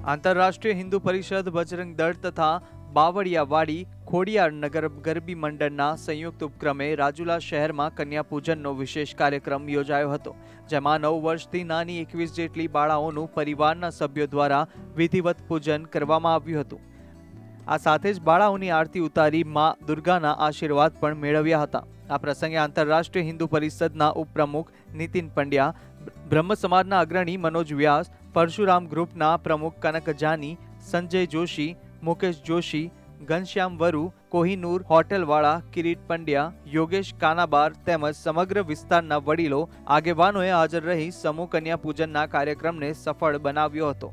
आंतरराष्ट्रीय हिंदू परिषद बजरंग दल तथा बावड़ियावाड़ी खोडियार नगर गरबी मंडलना संयुक्त उपक्रमे રાજુલા શહેરમાં કન્યા પૂજનનો વિશેષ કાર્યક્રમ યોજાયો હતો, જેમાં 9 વર્ષથી નાની 21 જેટલી બાળાઓનું પરિવારના સભ્યો દ્વારા વિધિવત પૂજન કરવામાં આવ્યું હતું। આ સાથે જ બાળાઓની આરતી ઉતારી માં દુર્ગાના આશીર્વાદ પણ મેળવ્યા હતા। આ પ્રસંગે આંતરરાષ્ટ્રીય હિન્દુ પરિષદના ઉપપ્રમુખ નીતિન પંડ્યા, બ્રહ્મ સમાજના અગ્રણી મનોજ વ્યાસ, પરશુરામ ગ્રુપના પ્રમુખ કનક જાની, સંજય જોશી, मुकेश जोशी, घनश्याम वरु, कोहिनूर होटेलवाड़ा, किरीट पंड्या, योगेश कानाबार तेमज समग्र विस्तारना वडीलो आगेवानोए हाजर रही समूह कन्या पूजनना कार्यक्रमने सफल बनाव्यो हतो।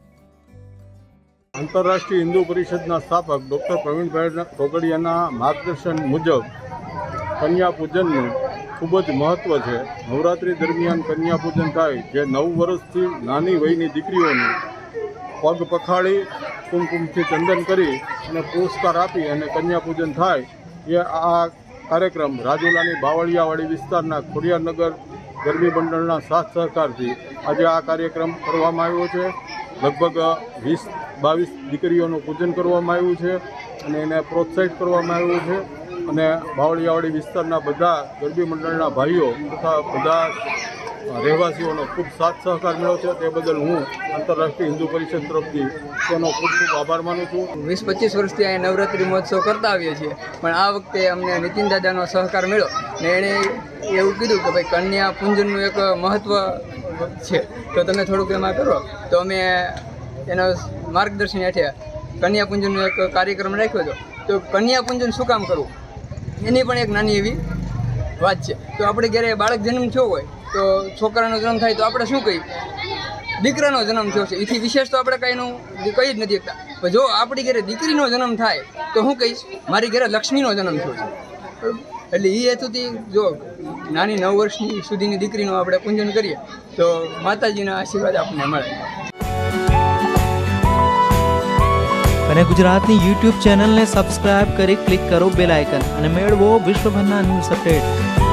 आंतरराष्ट्रीय हिंदू परिषदना स्थापक डॉक्टर प्रवीणभाई तोगड़ियाना मार्गदर्शन मुजब कन्या पूजनનું ખૂબ જ મહત્વ છે। નવરાત્રિ દરમિયાન કન્યા પૂજન થાય, જે 9 વર્ષથી નાની વયની દીકરીઓને પગ પખાડી કુમકુમથી ચંદન કરી અને પુરસ્કાર આપી અને કન્યા પૂજન થાય, એ આ કાર્યક્રમ રાજુલાની બાવળિયાવાડી વિસ્તારના ખોડિયારનગર ગરબી મંડળના સાથ સહકારથી આજે આ કાર્યક્રમ કરવામાં આવ્યો છે। લગભગ 20-22 દીકરીઓનું પૂજન કરવામાં આવ્યું છે અને એને પ્રોત્સાહિત કરવામાં આવ્યું છે અને બાવળિયાવાડી વિસ્તારના બધા ગરબી મંડળના ભાઈઓ તથા બધા રહેવાસીઓનો ખૂબ સાથ સહકાર મળ્યો છે। તે બદલ હું આંતરરાષ્ટ્રીય હિન્દુ પરિષદ તરફથી તેનો ખૂબ ખૂબ આભાર માનું છું। 20-25 વર્ષથી અહીં નવરાત્રિ મહોત્સવ કરતા આવીએ છીએ, પણ આ વખતે અમને નીતિન દાદાનો સહકાર મળ્યો ને એણે એવું કીધું કે ભાઈ કન્યા પૂજનનું એક મહત્ત્વ છે, તો તમે થોડુંક એમાં કરો, તો અમે એના માર્ગદર્શન હેઠળ કન્યા પૂજનનો એક કાર્યક્રમ રાખ્યો હતો। તો કન્યા પૂજન શું કામ કરવું એની પણ એક નાની એવી વાત છે। તો આપણે ઘરે બાળક જન્મ થયો હોય તો છોકરાનો જન્મ થાય તો આપણે શું કહીએ, દીકરાનો જન્મ થયો છે, એથી વિશેષ તો આપણે કંઈનું કહી જ નથી શકતા। પણ જો આપણી ઘરે દીકરીનો જન્મ થાય તો હું કહીશ મારી ઘરે લક્ષ્મીનો જન્મ થયો છે। એટલે એ હેતુથી જો નાની 9 વર્ષની સુધીની દીકરીનું આપણે પૂજન કરીએ તો માતાજીના આશીર્વાદ આપણને મળે। અને ગુજરાતની YouTube ચેનલને સબસ્ક્રાઇબ કરી ક્લિક કરો બેલ આઇકન અને મેળવો વિશ્વભરના ન્યૂઝ અપડેટ।